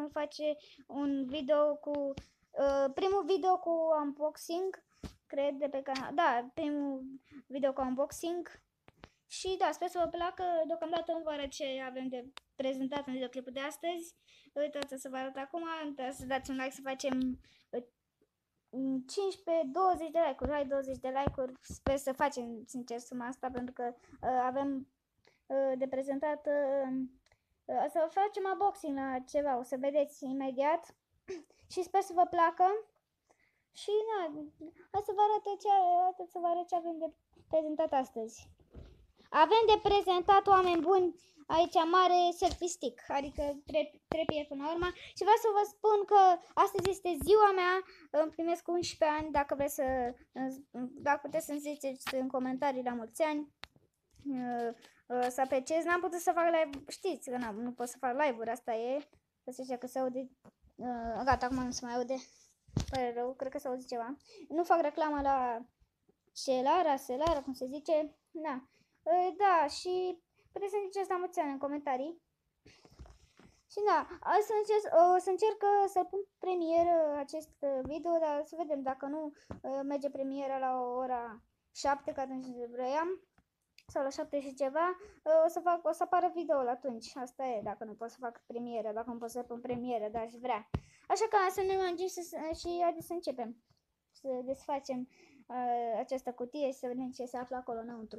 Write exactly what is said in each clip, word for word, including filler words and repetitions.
vom face un video cu uh, primul video cu unboxing, cred, de pe canal. Da, primul video cu unboxing. Și da, sper să vă placă. Deocamdată nu vă arăt ce avem de prezentat în videoclipul de astăzi. Uitați să vă arăt acum. Uitați să dați un like, să facem cincisprezece douăzeci de like-uri. Hai douăzeci de like-uri. Sper să facem sincer suma asta, pentru că uh, avem uh, de prezentat uh, uh, să facem unboxing la ceva. O să vedeți imediat. Și sper să vă placă. Și na, hai să vă arăt ce, să vă arăt ce avem de prezentat astăzi. Avem de prezentat, oameni buni, aici mare selfie stick, adică trepie până la urmă. Și vreau să vă spun că astăzi este ziua mea, îmi primesc unsprezece ani, dacă vreți să, dacă puteți să-mi ziceți în comentarii la mulți ani, să apreciez. N-am putut să fac live, știți că nu pot să fac live-uri, asta e, să zice că se aude, gata, acum nu se mai aude, pare rău, cred că se aude ceva. Nu fac reclamă la Celara, Celara, cum se zice, na. Da, și puteți să-mi ziceți la mulți ani în comentarii. Și da, să încerc, o să încerc să pun premieră acest video, dar să vedem dacă nu merge premiera la ora șapte, că atunci vroiam, sau la șapte și ceva, o să fac, o să apară video atunci. Asta e, dacă nu pot să fac premieră, dacă nu pot să pun premieră, dar aș vrea. Așa că să ne mangim și haideți să începem. Să desfacem uh, această cutie și să vedem ce se află acolo înăuntru.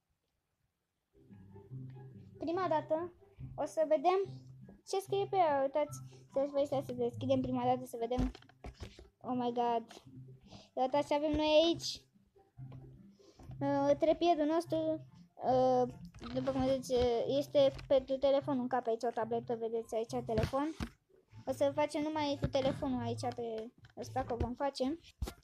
Prima dată o să vedem ce scrie pe ea. Uitați, să să deschidem prima dată să vedem. Oh my god. Uitați ce avem noi aici. Uh, trepiedul nostru, uh, după cum vedeți, este pentru telefon. În cap aici o tabletă, vedeți aici telefon. O să facem numai cu telefonul aici pe ăsta, că vom face.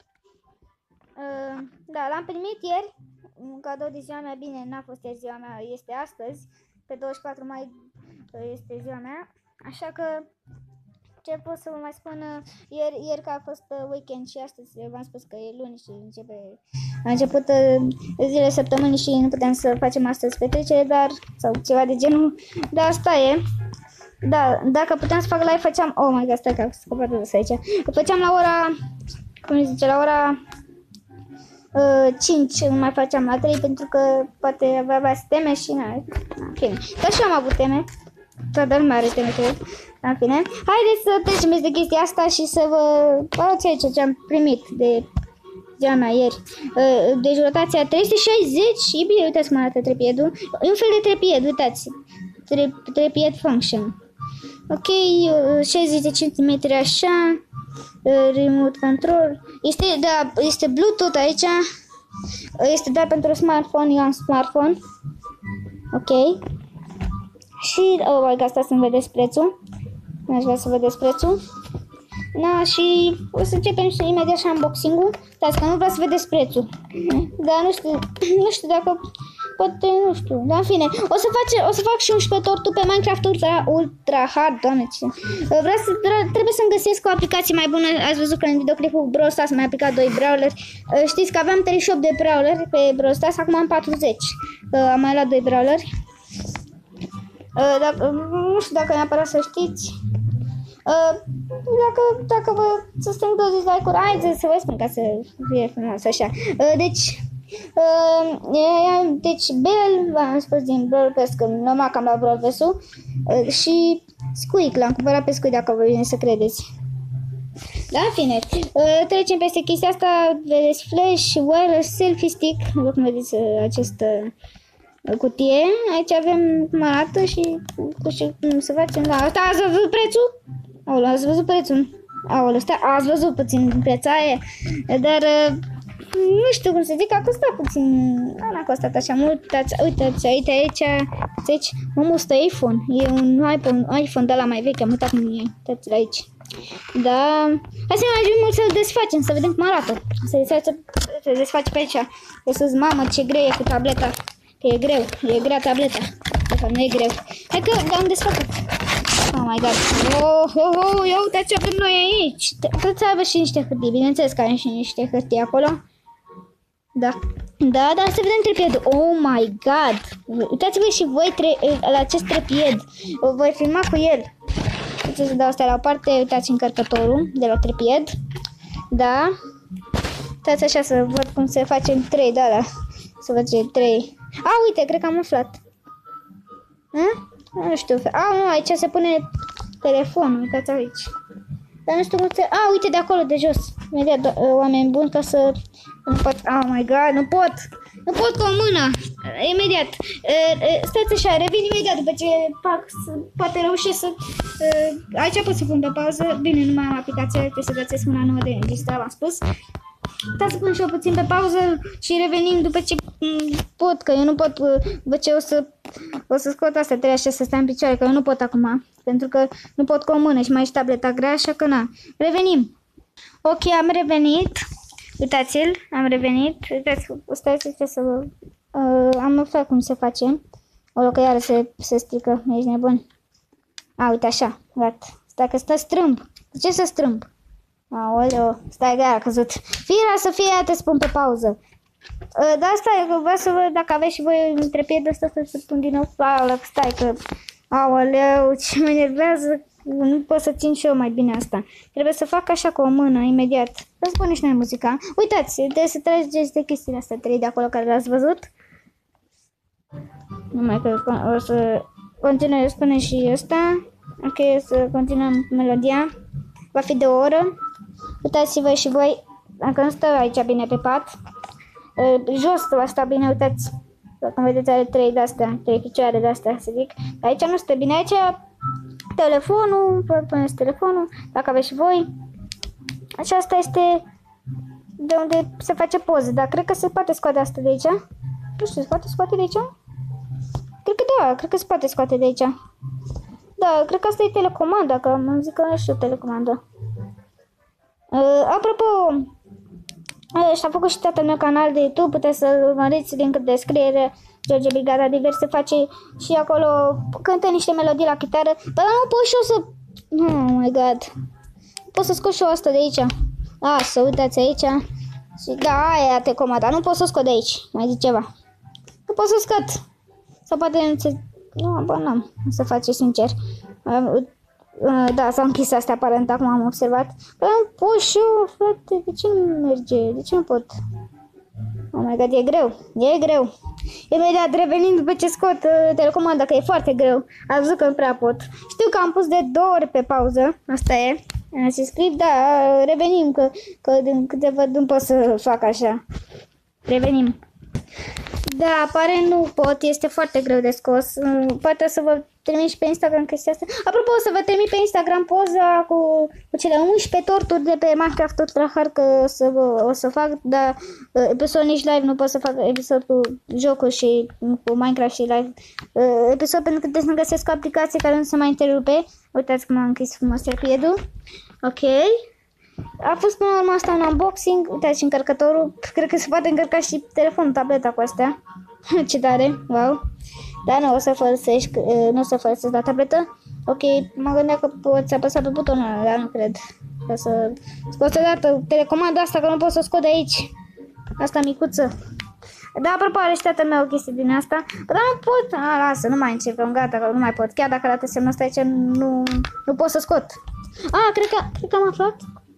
Uh, da, l-am primit ieri. Un cadou de ziua mea. Bine, n-a fost ieri ziua mea, este astăzi. Pe douăzeci și patru mai este ziua mea, așa că ce pot să vă mai spun, ieri, ieri că a fost weekend și astăzi v-am spus că e luni și începe, a început zilele săptămânii și nu puteam să facem astăzi petrecere, dar, sau ceva de genul, dar asta e. Da, dacă puteam să fac live, făceam, oh my god, stai că am scăpat de aici, făceam la ora, cum se zice, la ora Uh, cinci, nu mai facem la trei pentru că poate avea teme și na, în fine. Dar și eu am avut teme, toată lumea are teme, cred, în fine. Haideți să trecem peste chestia asta și să vă arăt aici ce am primit de ziua mea ieri. Uh, deci rotația trei sute șaizeci și bine, uitați cum arată trepiedul. E un fel de trepied, uitați, Tre trepied function. Ok, uh, șaizeci de centimetri așa. Remote control. Este, da, este Bluetooth aici. Este doar pentru smartphone, eu am smartphone. Ok. Și, oh my god, asta să-mi vedeți prețul. Aș vrea să vedeți prețul. Na, și o să începem și imediat și unboxing-ul. Dați că nu vreau să vedeți prețul. Dar nu știu, nu știu dacă poate, nu știu, dar în fine, o să, face, o să fac și un șpătortul pe Minecraft Ultra, Ultra Hard, doamne, ce... Vreau să, trebuie să-mi găsesc o aplicație mai bună. Ați văzut că în videoclipul Brawl Stars mi-a aplicat doi brawler. Știți că aveam treizeci și opt de brawler pe Brawl Stars, acum am patruzeci. Am mai luat doi brawler. Dacă, nu știu dacă neapărat să știți. Dacă, dacă vă să strâng douăzeci de like-uri, haideți să vă spun ca să fie frumos, așa. Deci... Uh, deci Bell, v-am spus din Brawl Pass, că normal că am luat Brawl Pass-ul, uh, și Squeak, l-am cumpărat pe Squeak, dacă vă vine să credeți. Da, în fine, uh, trecem peste chestia asta, vedeți Flash, Wireless, Selfie Stick, după cum vedeți uh, această uh, cutie, aici avem cum arată și cu ce cum să facem, da, asta ați văzut prețul? Aoleu, ați văzut prețul? Aoleu, stai, ați văzut puțin preța aia, dar... Uh, nu știu cum să zic, a costat puțin, nu a costat așa mult, uitați, uitați, uite aici, deci, omul ăsta e iPhone, e un iPhone, iPhone de la mai vechi, am uitat cum e, uitați aici, da, hai să mai ajungem să-l desfacem, să vedem cum arată, să desface, să desface pe aici, pe sus, mamă, ce greu e cu tableta, că e greu, e grea tableta, de fapt nu e greu, hai că am desfăcut. Oh my god. Oh, oh, oh, ia uitați ce avem noi aici. Trebuie să aibă și niște hârtii. Bineînțeles că avem și niște hârtii acolo. Da. Da, dar să vedem trepiedul. Oh my god. Uitați-vă și voi la acest trepied. Voi filma cu el. să dau astea la o parte. Uitați încărcătorul de la trepied. Da. Uitați așa să văd cum se face în trei de alea. Să văd ce trei. A, uite, cred că am aflat. A? Nu știu. A, nu, aici se pune telefonul. Uitați aici. Dar nu știu cum se... A, uite de acolo, de jos. Imediat, oameni buni, ca să... Nu pot... Oh my god, nu pot! Nu pot cu o mână! Imediat. Stați așa, revin imediat după ce fac... Poate reușesc să... Aici pot să pun pe pauză. Bine, nu mai am aplicația, trebuie să găsesc una nouă de înregistrare, am spus. Stați să pun și eu puțin pe pauză și revenim după ce pot, că eu nu pot, după ce o să, o să scot astea trei așa să stai în picioare, că eu nu pot acum, pentru că nu pot cu o mână și mai și tableta grea, așa că na. Revenim. Ok, am revenit. Uitați-l, am revenit. Uitați, stați să vă... Uh, am aflat cum se face. O, că iară se, se strică, ești nebun. A, uite așa, gata. Stai că stă strâmb. De ce să strâmb? Aoleo, stai că a căzut. Firea să fie, ia te spun pe pauză. Uh, da, stai, că vreau să văd dacă aveți și voi un trepied ăsta să spun din nou. Aoleu, stai că... Aoleu, ce mă enervează. Nu pot să țin și eu mai bine asta. Trebuie să fac așa cu o mână, imediat. Să spune și noi muzica. Uitați, trebuie să trageți de chestiile astea trei de acolo care le-ați văzut. Numai că o să continui, spune și ăsta. Ok, să continuăm melodia. Va fi de o oră. Uitați-vă și voi, dacă nu stă aici bine pe pat, jos va sta bine, uitați. Dacă vedeți, are trei de-astea, trei picioare de-astea, să zic. Aici nu stă bine, aici telefonul, puneți telefonul, dacă aveți și voi. Aceasta este de unde se face poză, dar cred că se poate scoate asta de aici. Nu știu, se poate scoate de aici? Cred că da, cred că se poate scoate de aici. Da, cred că asta e telecomanda, că mă zic că nu știu telecomanda. Uh, apropo, uh, și-a făcut și tatăl meu canal de YouTube, puteți să-l urmăriți, link în descriere, George Brigada Diverse, face și acolo, cântă niște melodii la chitară, dar nu pot și eu să... Oh my god, pot să scot și eu asta de aici. A, să uitați aici. Și da, aia te comanda, nu pot să scot de aici, mai zic ceva. Nu pot să scot. Sau poate nu se... Nu, bă, n-am să face sincer. Uh, uh, da, s-au închis astea aparent, acum am observat. Bă, nu pot și eu, frate, de ce nu merge? De ce nu pot? Oh my god, e greu, e greu. Imediat revenind după ce scot uh, telecomanda, că e foarte greu. Ați văzut că nu prea pot. Știu că am pus de două ori pe pauză, asta e. Și scriu, da, revenim, că, că din câte văd nu pot să fac așa. Revenim. Da, apare nu pot, este foarte greu de scos. Poate o să vă trimit și pe Instagram chestia asta. Apropo, o să vă trimit pe Instagram poza cu, cu cele unsprezece torturi de pe Minecraft Ultra Hard, că o să, vă, o să fac, dar episod nici live nu pot să fac episod cu jocul și cu Minecraft și live. Episod pentru că trebuie să găsesc o aplicație care nu se mai întrerupe. Uitați cum am închis frumos trepiedul. Ok. A fost până la urmă asta un unboxing. Uitați și încărcătorul. Cred că se poate încărca și telefonul, tableta cu astea. Ce tare, wow. Dar nu o să folosesc, nu o să folosesc la tabletă. Ok, mă gândeam că poți apăsa pe butonul ăla, dar nu cred. Ca să scot odată telecomanda asta, că nu pot să o scot de aici. Asta micuță. Da, apropo, are și tatăl meu o chestie din asta. Dar nu pot. A, lasă, nu mai încercăm, gata, că nu mai pot. Chiar dacă arată semnul ăsta aici, nu, nu pot să scot. A, cred că, cred că am aflat.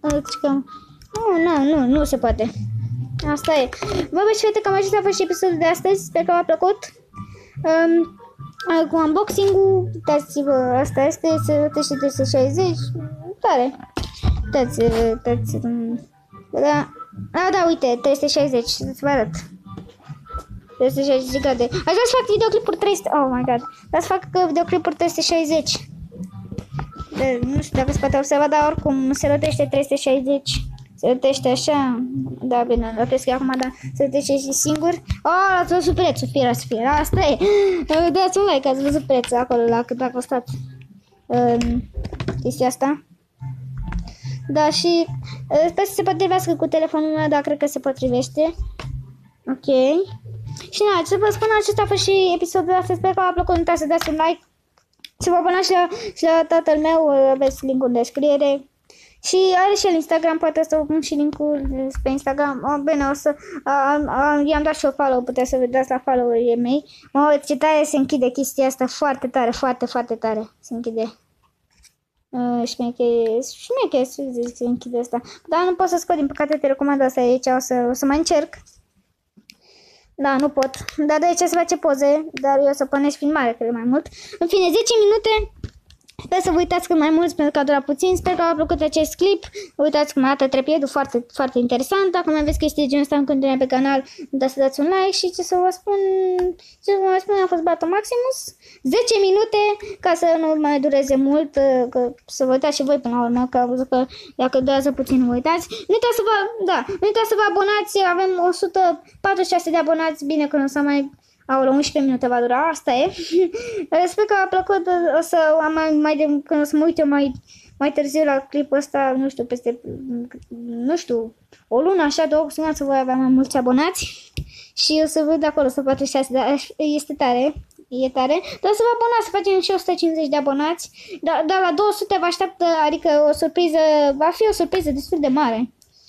Nu, nu, nu, nu se poate. Asta e. Bă, bă, și fete, cam acesta a fost și episodul de astăzi. Sper că v-a plăcut. Um, cu unboxing-ul, uitați-vă, asta este, se și trei sute șaizeci. Tare. Uitați, uitați. Da, a, da, uite, trei sute șaizeci, să vă arăt. trei sute șaizeci grade. Aș vrea să fac videoclipuri trei sute, oh my god. Vreau să fac videoclipuri trei sute șaizeci. De, nu știu dacă se poate observa, dar oricum se rotește trei sute șaizeci. Se rotește așa. Da, bine, rotesc eu acum, dar se rotește și singur. Oh, ați văzut prețul, fiera să fie. Asta e. Dați un like, ați văzut prețul acolo, la cât a costat um, chestia asta. Da, și sper să se potrivească cu telefonul meu, dar cred că se potrivește. Ok. Și na, ce vă spun, acesta a fost și episodul de astăzi. Sper că v-a plăcut, nu uitați să dați un like. Și vă abonați și la, și la tatăl meu, aveți link-ul în descriere. Și are și el Instagram, poate să vă pun și link-ul pe Instagram. Oh, bine, o să... I-am dat și o follow, puteți să vedeți la follow-urile mei. Mă, ce tare se închide chestia asta, foarte tare, foarte, foarte tare se închide. Uh, șmeche, șmeche, să zic, să închid asta. Dar nu pot să scot, din păcate te recomand asta aici, o să, o să mai încerc. Da, nu pot. Dar de aici se face poze, dar eu o să punești filmare, cred mai mult. În fine, zece minute. Sper să vă uitați cât mai mult, pentru că a durat puțin. Sper că v-a plăcut acest clip. Uitați cum arată trepiedul, foarte, foarte interesant. Dacă mai aveți chestii de genul ăsta în continuare pe canal, uitați să dați un like. Și ce să vă spun, ce să vă spun, a fost Bato Maximus. zece minute, ca să nu mai dureze mult, că să vă uitați și voi până la urmă, că am văzut că dacă durează puțin, vă uitați. Nu uitați să vă, da, nu uitați să vă abonați, avem o sută patruzeci și șase de abonați, bine că nu s-a mai... Au, la unsprezece minute va dura, asta e. Sper că v-a plăcut, o să am mai, mai de, când o să mă uit eu mai, mai târziu la clipul ăsta, nu știu, peste, nu știu, o lună, așa, două săptămâni să voi avea mai mulți abonați. Și o să văd acolo, o să patruzeci și șase, dar este tare, e tare. Dar să vă abonați, să facem și o sută cincizeci de abonați, dar, dar la două sute vă așteaptă, adică o surpriză, va fi o surpriză destul de mare.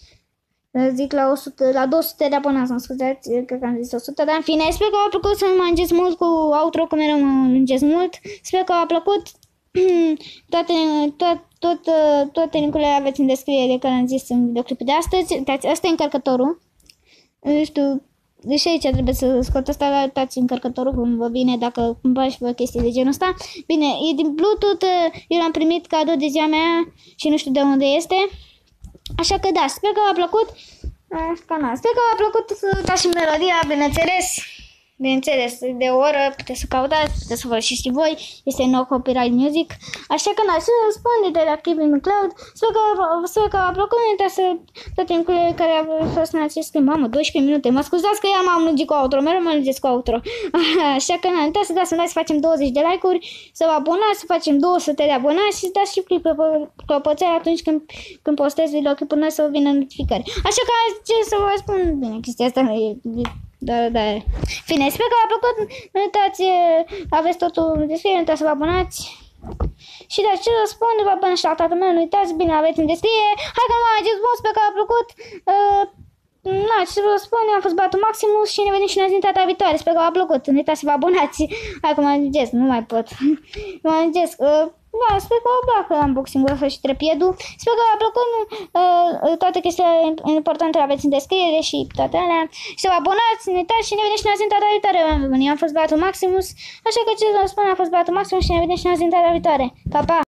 Zic la, o sută, la două sute de abonați, mă scuzați, cred că am zis o sută, dar în fine, sper că v-a plăcut să mă lungesc mult cu outro, că mereu mă lungesc mult. Sper că v-a plăcut. toate, tot, tot, toate linkurile aveți în descriere, că am zis în videoclipul de astăzi. Uitați, ăsta e încărcătorul. Nu știu, deși aici trebuie să scot asta, dar uitați încărcătorul cum vă vine dacă cumpărați și vă chestii de genul ăsta. Bine, e din Bluetooth, eu l-am primit cadou de ziua mea și nu știu de unde este. Așa că da, sper că v-a plăcut canal. Sper că v-a plăcut da și melodia, bineînțeles. Bineînțeles, de o oră puteți să căutați, puteți să vă și și voi. Este no copyright music. Așa că da, să răspunde de la Keeping Cloud. Sper că, sper că v-a plăcut. Nu uitați să toate linkurile care au fost în acest clip. Mamă, doisprezece minute. Mă scuzați că eu m-am lungit cu outro. Mereu mă lungesc cu outro. Așa că nu uitați să dați un like, să facem douăzeci de like-uri, să vă abonați, să facem două sute de abonați și să dați și clip pe clopoțel atunci când, când postez videoclipul noi să vă vină notificări. Așa că ce să vă spun, bine, chestia asta e... Da, da. Fine, sper că v-a plăcut. Nu uitați, aveți totul în descriere, nu uitați să vă abonați. Și de ce să spun, vă abonați și la tatăl meu, nu uitați, bine, aveți în descriere. Hai că nu m-am zis bun, sper că v-a plăcut. Uh, na, ce să vă spun, eu am fost Bato Maximus și ne vedem și noi data viitoare. Sper că v-a plăcut. Nu uitați să vă abonați. Hai că mă îngesc, nu mai pot. Mă îngesc. Uh, Da, sper că vă placă unboxing-ul ăsta și trepiedul. Sper că v-a plăcut. Uh, toate chestiile importante le aveți în descriere și toate alea. Și să vă abonați, ne uitați și ne vedem și noi data viitoare. Eu am fost Bato Maximus. Așa că ce să vă spun, a fost Bato Maximus și ne vedem și noi data viitoare. Pa, pa!